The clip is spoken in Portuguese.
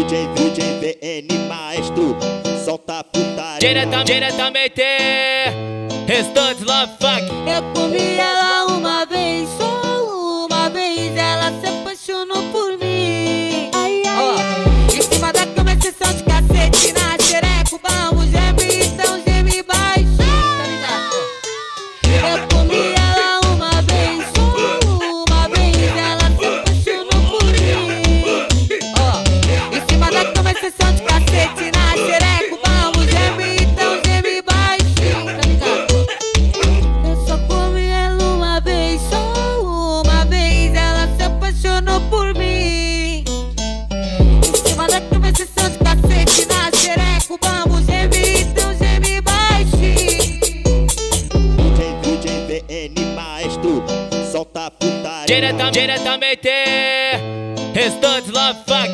DJ VN Maestro, solta a putaria. Diretamente, restantes love fuck. Eu comi ela uma vez, só uma vez, ela se apaixonou por mim. Em cima da cama, exceção de cacete, na xereco, vamos geme, então geme baixo. Eu comi ela uma vez, só uma vez, ela se apaixonou por mim. Em cima da cama, exceção de cacete, na xereco, vamos geme, então geme baixo. Tá ligado? Eu só comi ela uma vez, só uma vez, ela se apaixonou por mim. Em cima da cama, exceção de cacete, na xereco, vamos geme, então geme baixo. DJ VN Maestro, solta a putaria. Diretamente, restantes love fuck.